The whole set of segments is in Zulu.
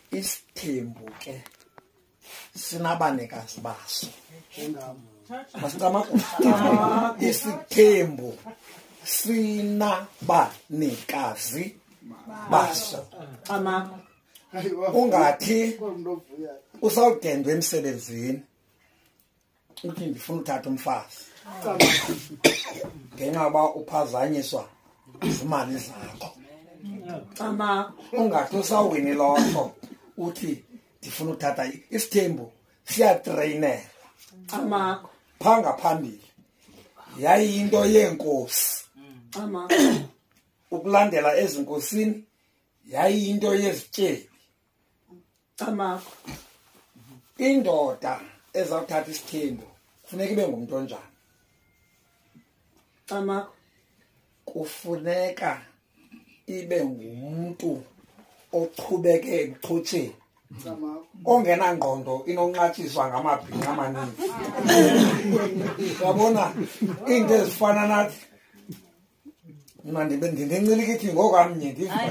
isithembu ke sinabanikazi baso masicama isithembu sinabanikazi baso ungathi usawudendwe emsebenzini uthi ndifuna uthatha umfazi ngenxa yoba uphazanyiswa izimali zakho ungathi usawwini lotho uthi ndifuna uthatha isithembu siyatreyinela phaa ngaphambili yayiyinto yeenkosi ukulandela ezinkosini yayiyinto yezityebi indoda ezawuthatha isithembu kufuneka ibe ngumntu onjani kufuneka ibe ngumntu oqhubeke ebuchotsheni ongenangqondo inonqatshiswa ngamabhinqa amaninzi uyabona iinto ezifana nathi mna ndinencilikithi ngokwamnye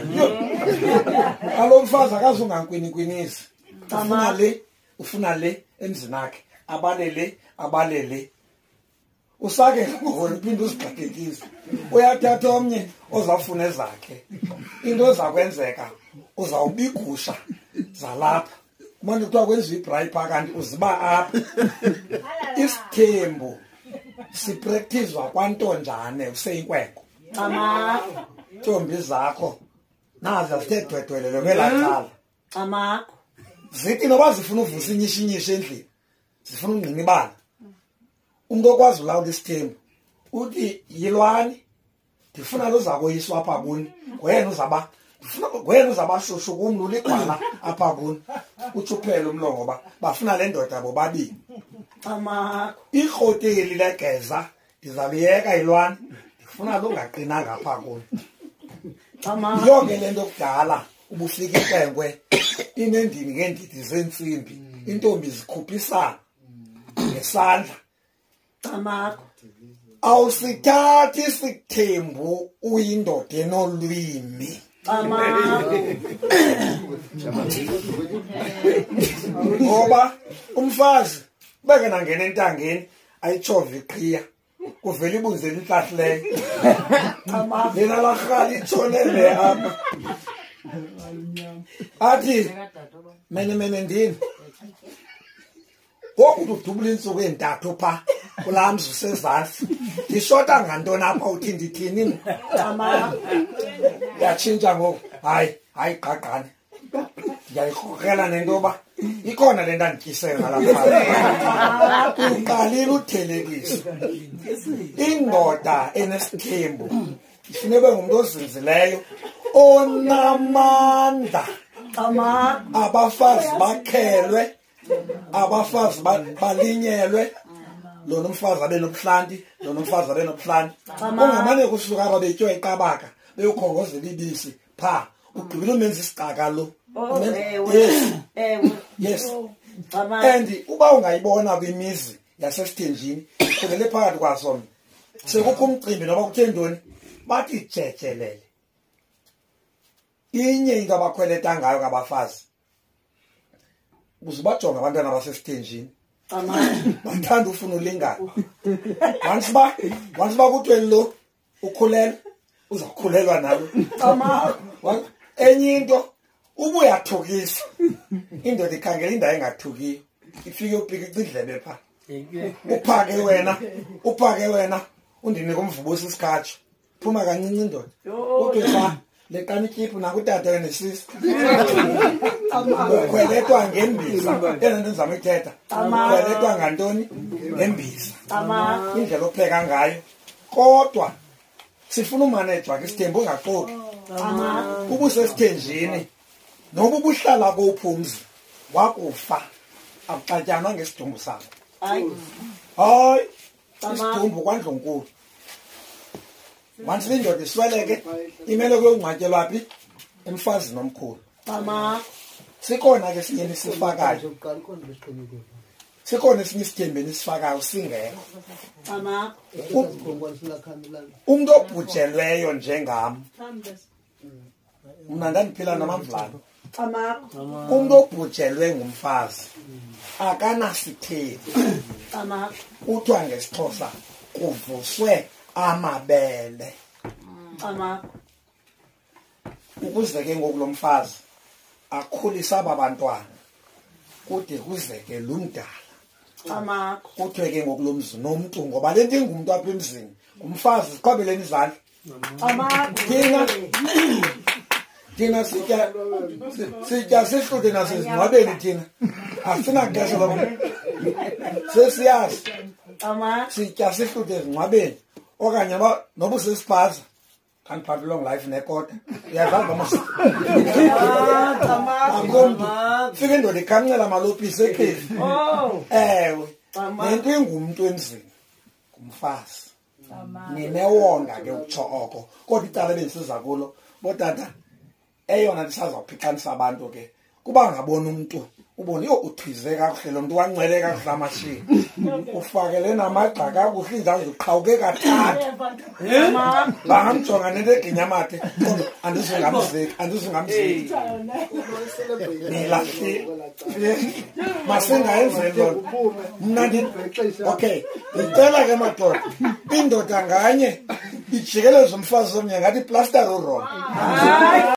alo mfazi akazungankwinikwinisi ufuna le emzini akhe abalele usake ngona uphinde uzigxekekise uyathatha omnye ozawufuna ezakhe into ezakwenzeka uzawubigusha zalapha kumane kuthiwa kwenziwa ibhrayi phaa kanti uziba apha isithembu siprektizwa kwantonjane useyinkwenkwe ntombi zakho nazi zithe dwedwelele kwelaa cala zithi noba zifuna uvusa inyishinyisho endlini zifuna ungqina ibala umntu okwazi ulawula isithembu uthi yilwani ndifuna luza koyiswa apha kuni wena uzabashushu kumntu ligwala apha kuni utsho uphele umlongo ngoba bafuna le ndoda bobabini irhoteli legeza ndizaliyeka yilwani ndifuna lungaqinanga apha kuni yonke le nto kudala ubufika inkwenkwe inendini ngeendidi zeentsimbi intombi zikhuphisana ngesandla awusithathi isithembu uyindoda enolwimi ngoba umfazi ubeke nangena entangeni ayitshove iqhiya kuvela ibunzela intlahleyo lena larhali itshonele apha athi mene ndini ngoku udubula iintsuku ezintathu phaa kulaa mzi usezantsi ndishota ngantoni apha uthi ndithini yatshintsha ngoku hayi gqagqane ndiyayikrokrela nento yoba ikhona le nto andityisele ngalapha uqalile uthelekisa indoda enesithembu ifuneka ube ngumntu ozinzileyo onamandla abafazi bakhelwe abafazi balinyelwe lona umfazi abe nobuhlanti lona umfazi abe nobuhlanti ungamane kusuka apha betyiwa iqabaka beyokhongozela ibisi phaa ugqibile umenza isigqaka lo yes and uba ungayibona kwimizi yasesithenjini khulele phakathi kwasona sekukho umcimbi noba kuthe ntoni bathi jejelele inye into abakhweleta ngayo kabafazi uzubajonga abantwana basesithenjini bathanda ufuna ulingana once ba kuthiwe lo ukhulelwe uzawukhulelwa nalo enye into uba uyathukisa indoda ikhangela indawo engathukiyo ifike upika icidlebe phaa uphake wena undinike umvubosi isikhatsho phuma kancinci indoda uthi xa leqana ityiphu nakutata wenesisi ukhweletwa ngembiza yena nto ndizama ithetha ukhweletwa ngantoni ngembiza indlela opheka ngayo kodwa sifuna umanejwa ke isithembu ungaxoki uba usesithenjini noba ubuhlala kophi umzi wakufa akuxatyanwa ngesidumbu sakho hayi isidumbu kwandlunkulu once indoda isweleke imele kuyongcwatyelwa phi emfazini omkhulu sikhona ke sinye nisifakayo sikhona esinye isithembeni esifakayo singekho umntu obhujelweyo njengam mna ndandiphila namamvulana umuntu obhujelwe ngumfazi akanasitheli kuthiwa ngesixhosa kuvuswe amabele ukuze ke ngoku lo mfazi akhulisa aba bantwana kude kuze ke lo mdala kuthiwe ke ngoku lo mzi nomntu ngoba le nto ingumntu apha emzini ngumfazi siqhwabeleni izandla thina sitya sihluthe nasezingcwabeni thina asinaxesha loba sesiyazi sitya sihluthe ezingcwabeni okanye noba usesibhaza can't pass long life nekota uyazazi akomntu fika indoda ikhancela amalopisi ekhefu ewe nento ingumntu emzini ngumfazi ninewonga ke ukutsho oko kodwa icala ebendisiza kulo botata eyona ndisazawuphixanisa abantu ke kuba ngabona umntu ubone uthize kakuhle lo mntu wancwele kakuhle amashini ufakele namagxa kakuhle indawo ziqhawuke kathathu bangamjonga nento eginyamathe kodwa andizingamzeki nilahlile masingayenzeli loo mna okay ndicela ke madoda indoda nganye ijikeleze umfazi omnye ngathi iplastari urona